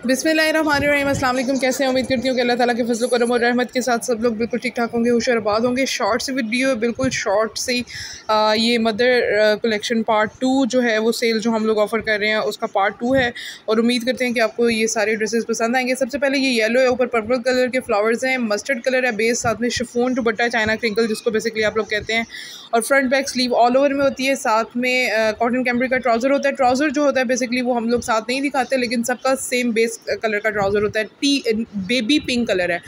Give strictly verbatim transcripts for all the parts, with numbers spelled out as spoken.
बिस्मिल्लाहिर्रहमानिर्रहीम। अस्सलाम वालेकुम। कैसे हैं? उम्मीद करती हूँ कि अल्लाह ताला के फज़ल करम और रहमत के साथ सब लोग बिल्कुल ठीक ठाक होंगे, होशियार आबाद होंगे। शॉर्ट सी वीडियो है, बिल्कुल शॉर्ट सी। आ, ये मदर कलेक्शन पार्ट टू जो है वो सेल जो हम लोग ऑफ़र कर रहे हैं उसका पार्ट टू है और उम्मीद करते हैं कि आपको ये सारे ड्रेसेस पसंद आएंगे। सबसे पहले ये येलो है, ऊपर पर्पल कलर के फ्लावर्स हैं, मस्टर्ड कलर है बेस, साथ में शिफॉन दुपट्टा चाइना क्रिंकल जिसको बेसिकली आप लोग कहते हैं, और front back sleeve all over में होती है। साथ में कॉटन कैम्ब्रिक का ट्राउज़र होता है। ट्राउज़र जो होता है बेसिकली वो हम लोग साथ नहीं दिखाते, लेकिन सबका सेम बेस कलर का ट्राउज़र होता है। टी बेबी पिंक कलर है,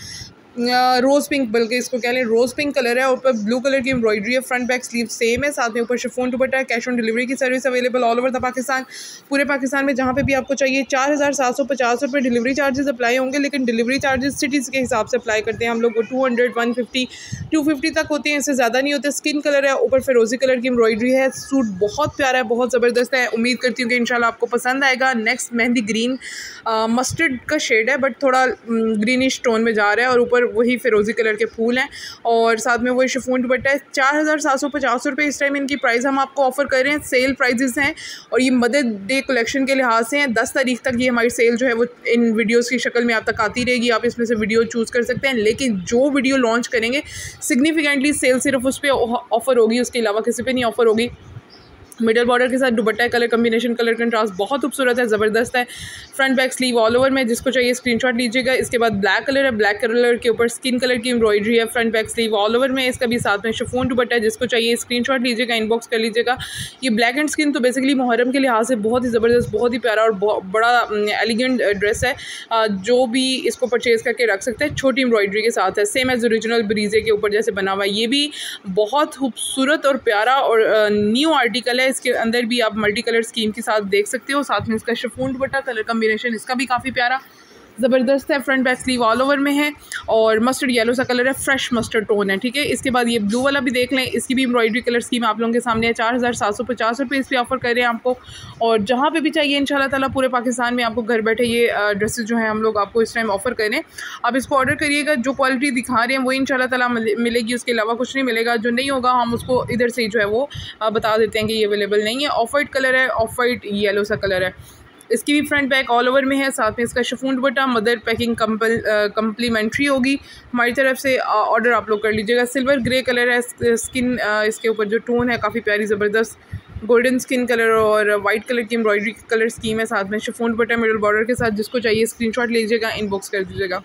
रोज़ पिंक बल्कि इसको कह लें, रोज़ पिंक कलर है। ऊपर ब्लू कलर की एम्ब्रॉयडरी है, फ्रंट बैक स्लीव सेम है, साथ में ऊपर शिफॉन दुपट्टा है। कैश ऑन डिलीवरी की service available all over the Pakistan, पूरे पाकिस्तान में जहाँ पे भी आपको चाहिए। चार हज़ार सात सौ पचास रुपये डिलीवरी चार्जेस अप्लाई होंगे, लेकिन डिलीवरी चार्जेस सिटीज़ के हिसाब से अप्लाई करते हैं हम लोग। Two hundred one fifty two fifty तक होती है, इससे ज़्यादा नहीं होते। स्किन कलर है, ऊपर फिरोजी कलर की एम्ब्रॉयडरी है। सूट बहुत प्यारा है, बहुत ज़बरदस्त है। उम्मीद करती हूँ कि इंशाल्लाह आपको पसंद आएगा। नेक्स्ट मेहंदी ग्रीन मस्टर्ड का शेड है, बट थोड़ा ग्रीनिश टोन में जा रहा है, और ऊपर वही फिरोजी कलर के फूल हैं, और साथ में वही शिफॉन दुपट्टा है। चार हज़ार सात सौ पचास रुपये इस टाइम इनकी प्राइस हम आपको ऑफ़र कर रहे हैं। सेल प्राइजेस हैं और ये मदर डे कलेक्शन के लिहाज से हैं। दस तारीख तक ये हमारी सेल जो है वो इन वीडियोस की शक्ल में आप तक आती रहेगी। आप इसमें से वीडियो चूज़ कर सकते हैं, लेकिन जो वीडियो लॉन्च करेंगे सिग्निफिकेंटली सेल सिर्फ उस पर ऑफ़र होगी, उसके अलावा किसी पे नहीं ऑफ़र होगी। मिडल बॉर्डर के साथ dupatta colour combination, colour contrast बहुत खूबसूरत है, ज़बरदस्त है। Front back sleeve all over में, जिसको चाहिए स्क्रीनशॉट लीजिएगा। इसके बाद ब्लैक कलर है, ब्लैक कलर के ऊपर स्किन कलर की एम्ब्रॉयडरी है। Front back sleeve all over में, इसका भी साथ में शिफॉन दुपट्टा है, जिसको चाहिए स्क्रीनशॉट लीजिएगा, इनबॉक्स कर लीजिएगा। ये ब्लैक एंड स्किन तो बेसिकली मुहर्रम के लिहाज से बहुत ही ज़बरदस्त, बहुत ही प्यारा और बड़ा एलिगेंट ड्रेस है, जो भी इसको परचेज़ करके रख सकते हैं। छोटी एम्ब्रॉयडरी के साथ है, सेम एज ओरिजिनल ब्रीजे के ऊपर जैसे बना हुआ है। ये भी बहुत खूबसूरत और प्यारा और न्यू आर्टिकल है। इसके अंदर भी आप मल्टी कलर स्कीम के साथ देख सकते हो। साथ में इसका शिफॉन दुपट्टा कलर कम्बिनेशन इसका भी काफ़ी प्यारा ज़बरदस्त है। Front back sleeve all over में है और मस्टर्ड येलो सा कलर है, फ्रेश मस्टर्ड टोन है, ठीक है। इसके बाद ये ब्लू वाला भी देख लें, इसकी भी एम्ब्रॉयडरी कलर स्कीम आप लोगों के सामने है। चार हज़ार सात सौ पचास रुपये इस पर ऑफ़र कर रहे हैं आपको, और जहाँ पे भी चाहिए इंशाल्लाह ताला पूरे पाकिस्तान में आपको घर बैठे ये ड्रेसेस जो हैं हम लोग आपको इस टाइम ऑफ़र करें। आप इसको ऑर्डर करिएगा, जो क्वालिटी दिखा रहे हैं वही इंशाल्लाह ताला मिलेगी, उसके अलावा कुछ नहीं मिलेगा। जो नहीं होगा हम उसको इधर से जो है वो बता देते हैं कि ये अवेलेबल नहीं है। ऑफ वाइट कलर है, ऑफ वाइट येलो सा कलर है। इसकी भी फ्रंट बैक ऑल ओवर में है, साथ में इसका chiffon dupatta. Mother packing complimentary होगी हमारी तरफ से, ऑर्डर आप लोग कर लीजिएगा। सिल्वर ग्रे कलर है, स्किन इसके ऊपर जो टोन है काफ़ी प्यारी ज़बरदस्त गोल्डन स्किन कलर और वाइट कलर की एम्ब्रॉयडरी कलर स्कीम है। साथ में शिफॉन दुपट्टा मिडल बॉर्डर के साथ, जिसको चाहिए स्क्रीनशॉट लीजिएगा, इनबॉक्स कर दीजिएगा।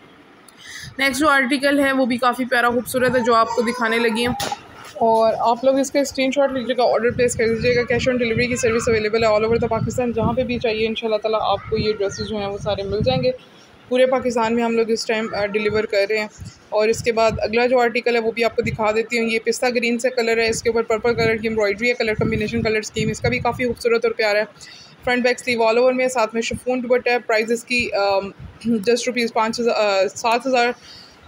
नेक्स्ट जो आर्टिकल है वो भी काफ़ी प्यारा खूबसूरत है, जो आपको दिखाने लगी है, और आप लोग इसका स्क्रीनशॉट लीजिएगा, ऑर्डर प्लेस कर दीजिएगा। कैश ऑन डिलीवरी की सर्विस अवेलेबल है ऑल ओवर द पाकिस्तान, जहाँ पे भी चाहिए इंशाल्लाह ताला आपको ये ड्रेसेस जो हैं वो सारे मिल जाएंगे। पूरे पाकिस्तान में हम लोग इस टाइम डिलीवर कर रहे हैं। और इसके बाद अगला जो आर्टिकल है वो भी आपको दिखा देती हूँ। ये पिस्ता ग्रीन से कलर है, इसके ऊपर पर्पल कलर की एम्ब्रॉयडरी है, कलर कम्बिनेशन कलर स्कीम इसका भी काफ़ी खूबसूरत और प्यारा है। Front back sleeve all over में, साथ में शिफॉन दुपट्टा है। प्राइस इसकी जस्ट रुपीज़ पाँच हज़ार सात हज़ार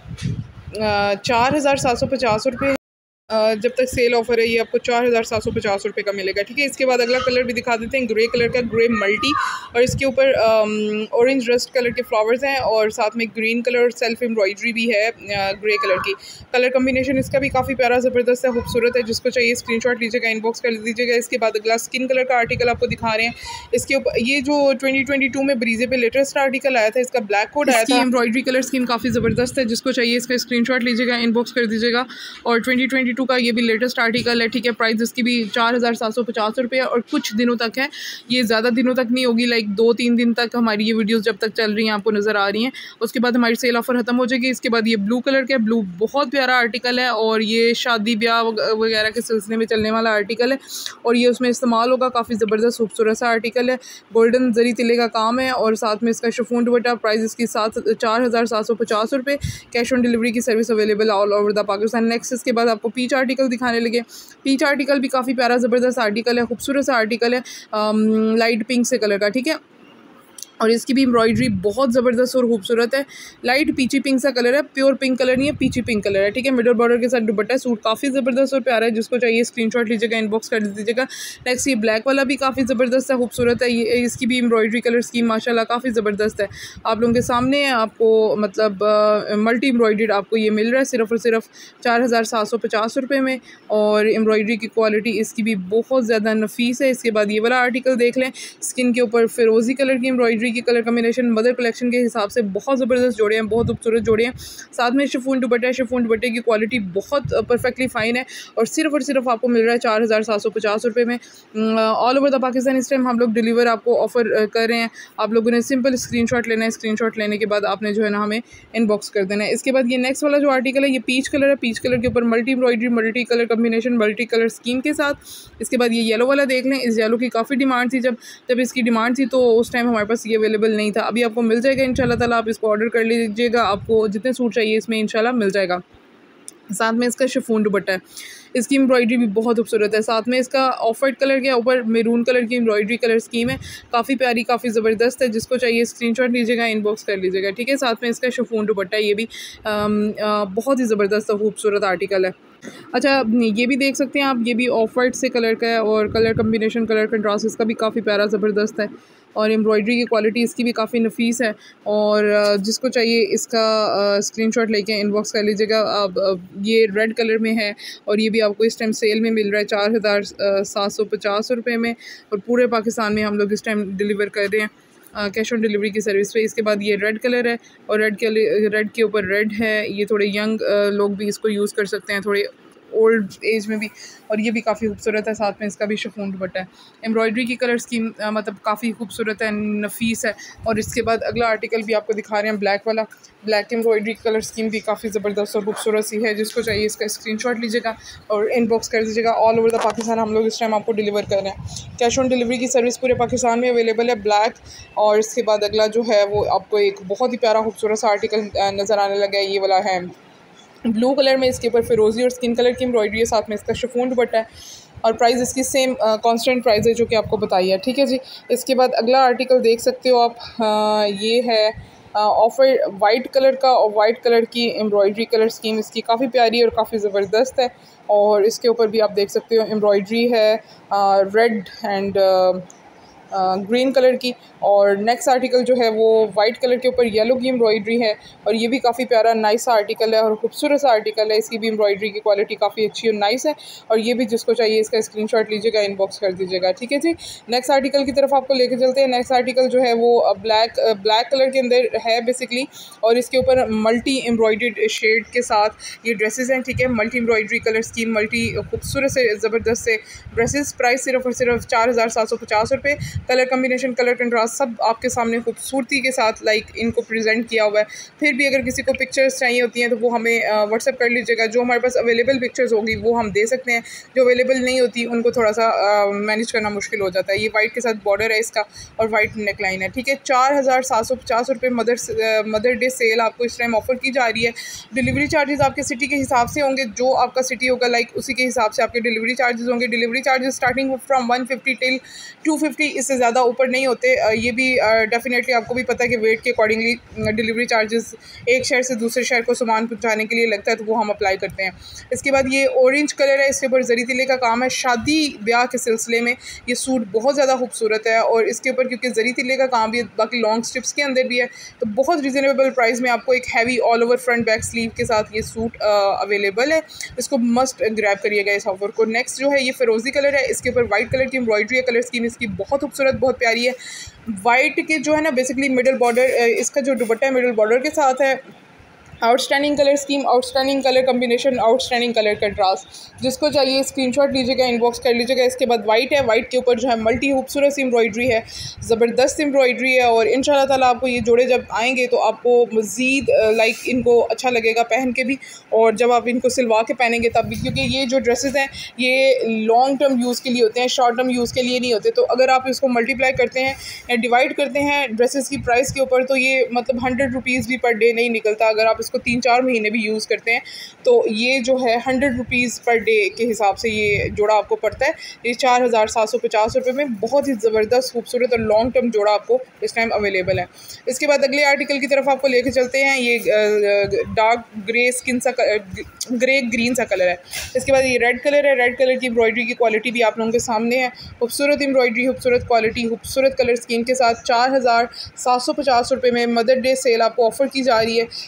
चार हज़ार सात सौ पचास रुपये जब तक सेल ऑफर है ये आपको चार हज़ार सात सौ पचास रुपये का मिलेगा, ठीक है। इसके बाद अगला कलर भी दिखा देते हैं, ग्रे कलर का, ग्रे मल्टी, और इसके ऊपर ऑरेंज रस्ट कलर के फ्लावर्स हैं, और साथ में ग्रीन कलर सेल्फ एम्ब्रॉयडरी भी है ग्रे कलर की। कलर कम्बिनेशन इसका भी काफ़ी प्यारा ज़बरदस्त है, खूबसूरत है। जिसको चाहिए स्क्रीनशॉट लीजिएगा, इनबॉक्स कर दीजिएगा। इसके बाद अगला स्किन कलर का आर्टिकल आपको दिखा रहे हैं। इसके ऊपर ये जो ट्वेंटी ट्वेंटी टू में ब्रीजे पे लेटेस्ट आर्टिकल आया था, इसका ब्लैक कोड आया था। एम्ब्रॉयडरी कलर स्कीम काफ़ी ज़बरदस्त है, जिसको चाहिए इसका स्क्रीनशॉट लीजिएगा, इनबॉक्स कर दीजिएगा। और ट्वेंटी ट्वेंटी टू का ये भी लेटेस्ट आर्टिकल है, ठीक है। प्राइस इसकी भी चार हज़ार सात सौ पचास रुपये और कुछ दिनों तक है, ये ज़्यादा दिनों तक नहीं होगी, लाइक दो तीन दिन तक हमारी ये वीडियोस जब तक चल रही हैं आपको नज़र आ रही हैं। उसके बाद हमारी सेल ऑफ़र ख़त्म हो जाएगी। इसके बाद ये ब्लू कलर का, ब्लू बहुत प्यारा आर्टिकल है, और ये शादी ब्याह वगैरह के सिलसिले में चलने वाला आर्टिकल है, और ये उसमें इस्तेमाल होगा। काफ़ी ज़बरदस्त खूबसूरत सा आर्टिकल है, गोल्डन जरी तिले का काम है, और साथ में इसका शिफॉन दुपट्टा। प्राइस इसकी सात चार हज़ार सात सौ पचास रुपये। कैश ऑन डिलीवरी की service available all over the Pakistan. Next इसके बाद आपको पीच आर्टिकल दिखाने लगे। पीच आर्टिकल भी काफ़ी प्यारा ज़बरदस्त आर्टिकल है, खूबसूरत सा आर्टिकल है, लाइट पिंक से कलर का, ठीक है। और इसकी भी एम्ब्रॉयडरी बहुत ज़बरदस्त और खूबसूरत है। लाइट पीची पिंक सा कलर है, प्योर पिंक कलर नहीं है, पीची पिंक कलर है, ठीक है। मिडल बॉर्डर के साथ दुपट्टा है। सूट काफ़ी ज़बरदस्त और प्यारा है, जिसको चाहिए स्क्रीनशॉट लीजिएगा, इनबॉक्स कर दीजिएगा। नेक्स्ट ये ब्लैक वाला भी काफ़ी ज़बरदस्त है, खूबसूरत है। ये इसकी भी एम्ब्रॉयडरी कलर स्कीम माशाल्लाह काफ़ी ज़बरदस्त है। आप लोगों के सामने आपको मतलब मल्टी एम्ब्रॉयडर्ड आपको ये मिल रहा है सिर्फ और सिर्फ चार हज़ार सात सौ पचास रुपये में, और एम्ब्रॉयडरी की क्वालिटी इसकी भी बहुत ज़्यादा नफीस है। इसके बाद ये वाला आर्टिकल देख लें, स्किन के ऊपर फिरोज़ी कलर की एम्ब्रॉयडरी एम्ब्रॉयडरी की कलर कम्बिनेशन मदर कलेक्शन के हिसाब से बहुत ज़बरदस्त जोड़े हैं, बहुत खूबसूरत जोड़े हैं। साथ में शिफॉन दुपट्टा है, शिफॉन दुपट्टे की क्वालिटी बहुत परफेक्टली फ़ाइन है और सिर्फ और सिर्फ आपको मिल रहा है चार हज़ार सात सौ पचास रुपये में ऑल ओवर द पाकिस्तान। इस टाइम हम लोग डिलीवर आपको ऑफ़र कर रहे हैं। आप लोगों ने सिंपल स्क्रीनशॉट लेना है, स्क्रीनशॉट लेने के बाद आपने जो है ना हमें इनबॉक्स कर देना है। इसके बाद ये नेक्स्ट वाला जो आर्टिकल है ये पीच कलर है, पीच कलर के ऊपर multi embroidery multi colour combination multi colour scheme के साथ। इसके बाद ये येलो वाला देख लें, इस येलो की काफ़ी डिमांड थी, जब जब इसकी डिमांड थी तो उस टाइम हमारे पास ये अवेलेबल नहीं था। अभी आपको मिल जाएगा इंशाल्लाह ताला, आप इसको ऑर्डर कर लीजिएगा, आपको जितने सूट चाहिए इसमें इंशाल्लाह मिल जाएगा। साथ में इसका शिफॉन दुपट्टा है, इसकी एम्ब्रॉयडरी भी बहुत खूबसूरत है। साथ में इसका ऑफ वाइट कलर के ऊपर मैरून कलर की एम्ब्रॉयडरी कलर स्कीम है, काफ़ी प्यारी काफ़ी ज़बरदस्त है। जिसको चाहिए स्क्रीनशॉट लीजिएगा, इनबॉक्स कर लीजिएगा, ठीक है। साथ में इसका शिफॉन दुपट्टा है, ये भी आम, आ, बहुत ही ज़बरदस्त और खूबसूरत आर्टिकल है। अच्छा, ये भी देख सकते हैं आप, ये भी ऑफ वाइट से कलर का है और कलर कम्बिनेशन कलर कंट्रास्ट इसका भी काफ़ी प्यारा ज़बरदस्त है और एम्ब्रॉयडरी की क्वालिटी इसकी भी काफ़ी नफीस है। और जिसको चाहिए इसका स्क्रीनशॉट लेके इनबॉक्स कर लीजिएगा। अब ये रेड कलर में है और ये भी आपको इस टाइम सेल में मिल रहा है चार हज़ार सात सौ पचास रुपये में और पूरे पाकिस्तान में हम लोग इस टाइम डिलीवर कर रहे हैं कैश ऑन डिलीवरी की सर्विस पे। इसके बाद ये रेड कलर है और रेड के रेड के ऊपर रेड है, ये थोड़े यंग लोग भी इसको यूज़ कर सकते हैं, थोड़े ओल्ड एज में भी, और ये भी काफ़ी खूबसूरत है। साथ में इसका भी शिफॉन दुपट्टा है, एम्ब्रॉयडरी की कलर स्कीम मतलब काफ़ी खूबसूरत है, नफीस है। और इसके बाद अगला आर्टिकल भी आपको दिखा रहे हैं ब्लैक वाला, ब्लैक एम्ब्रॉयडरी कलर स्कीम भी काफ़ी ज़बरदस्त और खूबसूरत सी है। जिसको चाहिए इसका स्क्रीनशॉट लीजिएगा और इनबॉक्स कर दीजिएगा। ऑल ओवर द पाकिस्तान हम लोग इस टाइम आपको डिलीवर कर रहे हैं, कैश ऑन डिलीवरी की सर्विस पूरे पाकिस्तान में अवेलेबल है ब्लैक। और इसके बाद अगला जो है वो आपको एक बहुत ही प्यारा खूबसूरत सा आर्टिकल नज़र आने लगा है, ये वाला है ब्लू कलर में, इसके ऊपर फिरोजी और स्किन कलर की एम्ब्रॉयडरी है। साथ में इसका शिफॉन दुपट्टा है और प्राइस इसकी सेम कांस्टेंट प्राइस है जो कि आपको बताई है, ठीक है जी। इसके बाद अगला आर्टिकल देख सकते हो आप, आ, ये है ऑफ वाइट कलर का और वाइट कलर की एम्ब्रॉयडरी कलर स्कीम इसकी काफ़ी प्यारी और काफ़ी ज़बरदस्त है। और इसके ऊपर भी आप देख सकते हो एम्ब्रॉयडरी है रेड एंड ग्रीन कलर की। और नेक्स्ट आर्टिकल जो है वो वाइट कलर के ऊपर येलो की एम्ब्रॉयडरी है और ये भी काफ़ी प्यारा नाइस आर्टिकल है और खूबसूरत सा आर्टिकल है। इसकी भी एम्ब्रॉयडरी की क्वालिटी काफ़ी अच्छी और नाइस है और ये भी जिसको चाहिए इसका स्क्रीनशॉट लीजिएगा, इनबॉक्स कर दीजिएगा, ठीक है जी। नेक्स्ट आर्टिकल की तरफ आपको लेके चलते हैं। नेक्स्ट आर्टिकल जो है वो ब्लैक ब्लैक कलर के अंदर है बेसिकली और इसके ऊपर मल्टी एम्ब्रॉयडर्ड शेड के साथ ये ड्रेसेस हैं, ठीक है। Multi embroidery colour scheme, multi खूबसूरत से ज़बरदस्त से ड्रेसेस। प्राइस सिर्फ और सिर्फ चार हज़ार सात सौ पचास रुपये। कलर कम्बिनेशन कलर कंट्रास्ट सब आपके सामने खूबसूरती के साथ लाइक इनको प्रेजेंट किया हुआ है। फिर भी अगर किसी को पिक्चर्स चाहिए होती हैं तो वो हमें व्हाट्सएप कर लीजिएगा, जो हमारे पास अवेलेबल पिक्चर्स होगी वो हम दे सकते हैं, जो अवेलेबल नहीं होती उनको थोड़ा सा मैनेज करना मुश्किल हो जाता है। ये वाइट के साथ बॉर्डर है इसका और वाइट नेक लाइन है, ठीक है। चार हज़ार सात सौ पचास रुपये मदर मदर डे सेल आपको इस टाइम ऑफर की जा रही है। डिलीवरी चार्जेस आपके सिटी के हिसाब से होंगे, जो आपका सिटी होगा लाइक उसी के हिसाब से आपके डिलीवरी चार्जेस होंगे। Delivery charges starting from one fifty till two fifty, इससे ज़्यादा ऊपर नहीं होते। ये भी डेफिनेटली आपको भी पता है कि वेट के अकॉर्डिंगली डिलीवरी चार्जेस एक शहर से दूसरे शहर को सामान पहुंचाने के लिए लगता है तो वो हम अप्लाई करते हैं। इसके बाद ये ऑरेंज कलर है, इसके ऊपर जरी तिले का काम है। शादी ब्याह के सिलसिले में ये सूट बहुत ज़्यादा खूबसूरत है और इसके ऊपर क्योंकि जरी तिले का काम भी बाकी लॉन्ग स्ट्रिप्स के अंदर भी है तो बहुत रिजनेबल प्राइस में आपको एक heavy all over front back sleeve के साथ ये सूट अवेलेबल है। इसको मस्ट ग्रैब करिएगा इस ऑफर को। नेक्स्ट जो है ये फिरोजी कलर है, इसके ऊपर वाइट कलर की एम्ब्रॉयडरी है, कलर स्कीम इसकी बहुत खूबसूरत बहुत प्यारी है। वाइट के जो है ना बेसिकली मिडल बॉर्डर, इसका जो दुपट्टा है मिडल बॉर्डर के साथ है। Outstanding colour scheme, outstanding colour combination, outstanding colour contrast. जिसको चाहिए स्क्रीनशॉट लीजिएगा, इनबॉक्स कर लीजिएगा। इसके बाद वाइट है, वाइट के ऊपर जो है मल्टी खूबसूरत सी एम्ब्रॉयडरी है, ज़बरदस्त एम्ब्रॉयडरी है और इंशाल्लाह ताला आपको ये जोड़े जब आएंगे तो आपको मज़ीद लाइक इनको अच्छा लगेगा पहन के भी और जब आप इनको सिलवा के पहनेंगे तब भी, क्योंकि ये जो ड्रेसेस हैं ये लॉन्ग टर्म यूज़ के लिए होते हैं, शॉर्ट टर्म यूज़ के लिए नहीं होते। तो अगर आप इसको मल्टीप्लाई करते हैं या डिवाइड करते हैं ड्रेसेस की प्राइस के ऊपर तो ये मतलब हंड्रेड रुपीज़ भी पर डे नहीं निकलता। अगर आप इसको तीन चार महीने भी यूज़ करते हैं तो ये जो है हंड्रेड रुपीज़ पर डे के हिसाब से ये जोड़ा आपको पड़ता है। ये चार हज़ार सात सौ पचास रुपये में बहुत ही ज़बरदस्त खूबसूरत और लॉन्ग टर्म जोड़ा आपको इस टाइम अवेलेबल है। इसके बाद अगले आर्टिकल की तरफ आपको लेके चलते हैं। ये डार्क ग्रे स्किन सा ग्रे ग्रीन सा कलर है। इसके बाद ये रेड कलर है, रेड कलर की एम्ब्रॉयडरी की क्वालिटी भी आप लोगों के सामने है। खूबसूरत एम्ब्रॉयडरी, खूबसूरत क्वालिटी, खूबसूरत कलर स्कीम के साथ चार हज़ार सात सौ पचास रुपये में मदर डे सेल आपको ऑफ़र की जा रही है। आ,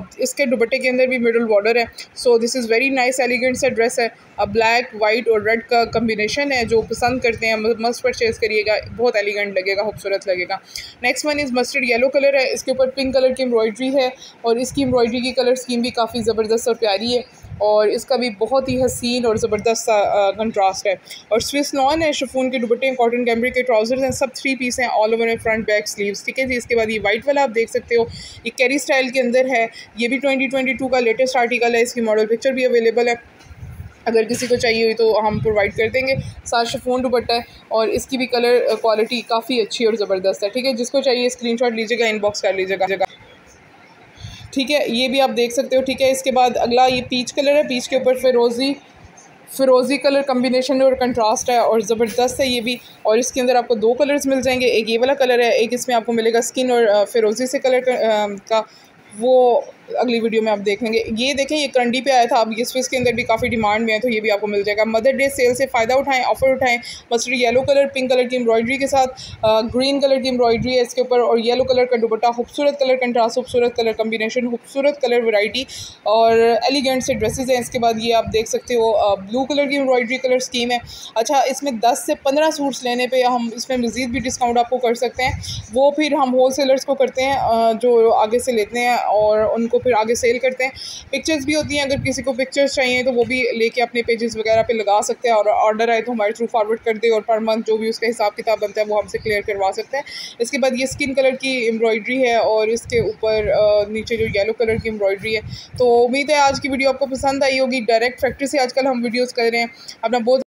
इसके दुपट्टे के अंदर भी मिडल बॉर्डर है। So this is very nice elegant सा ड्रेस है। अब ब्लैक वाइट और रेड का कम्बिनेशन है, जो पसंद करते हैं मस्ट परचेज़ करिएगा, बहुत एलिगेंट लगेगा, खूबसूरत लगेगा। Next one is mustard yellow colour है, इसके ऊपर पिंक कलर की एम्ब्रॉयडरी है और इसकी एम्ब्रॉयडरी की कलर स्कीम भी काफ़ी ज़बरदस्त और प्यारी है और इसका भी बहुत ही हसीन और ज़बरदस्त सा कंट्रास्ट है। और स्विस लॉन है, शिफॉन के दुपट्टे, कॉटन कैम्ब्रिक के ट्राउजर्स हैं, सब थ्री पीस हैं, all over front back sleeves, ठीक है जी। इसके बाद ये वाइट वाला आप देख सकते हो, ये कैरी स्टाइल के अंदर है, ये भी ट्वेंटी ट्वेंटी टू का लेटेस्ट आर्टिकल है, इसकी मॉडल पिक्चर भी अवेलेबल है, अगर किसी को चाहिए हुई तो हम प्रोवाइड कर देंगे। साथ शिफॉन दुपट्टा है और इसकी भी कलर क्वालिटी काफ़ी अच्छी और ज़बरदस्त है, ठीक है। जिसको चाहिए स्क्रीनशॉट लीजिएगा, इनबॉक्स कर लीजिएगा, ठीक है। ये भी आप देख सकते हो, ठीक है। इसके बाद अगला ये पीच कलर है, पीच के ऊपर फिरोज़ी फिरोज़ी कलर कम्बिनेशन और कंट्रास्ट है और ज़बरदस्त है ये भी। और इसके अंदर आपको दो कलर्स मिल जाएंगे, एक ये वाला कलर है, एक इसमें आपको मिलेगा स्किन और फिरोज़ी से कलर का, का वो अगली वीडियो में आप देख लेंगे। ये देखें, ये करंडी पे आया था, अब ये स्विस के अंदर भी काफ़ी डिमांड में है, तो ये भी आपको मिल जाएगा। मदर डे सेल से फ़ायदा उठाएं, ऑफर उठाएं। Mustard yellow colour pink colour की एम्ब्रॉयडरी के साथ ग्रीन कलर की एम्ब्रॉयडरी है इसके ऊपर और येलो कलर का दुपट्टा, खूबसूरत कलर कंट्रास्ट, खूबसूरत कलर कम्बिनेशन, खूबसूरत कलर वैरायटी और एलिगेंट से ड्रेसेस हैं। इसके बाद ये आप देख सकते हो ब्लू कलर की एम्ब्रॉयडरी कलर स्कीम है। अच्छा, इसमें दस से पंद्रह सूट्स लेने पर हम इसमें मज़ीद भी डिस्काउंट आपको कर सकते हैं, वो फिर हम होल सेलर्स को करते हैं जो आगे से लेते हैं और उनको फिर आगे सेल करते हैं। पिक्चर्स भी होती हैं, अगर किसी को पिक्चर्स चाहिए तो वो भी लेके अपने पेजेस वगैरह पे लगा सकते हैं और ऑर्डर आए तो हमारे थ्रू फॉरवर्ड कर दे और पर मंथ जो भी उसका हिसाब किताब बनता है वो हमसे क्लियर करवा सकते हैं। इसके बाद ये स्किन कलर की एम्ब्रॉयडरी है और इसके ऊपर नीचे जो येलो कलर की एम्ब्रॉयडरी है। तो उम्मीद है आज की वीडियो आपको पसंद आई होगी। डायरेक्ट फैक्ट्री से आजकल हम वीडियोज़ कर रहे हैं। अपना बहुत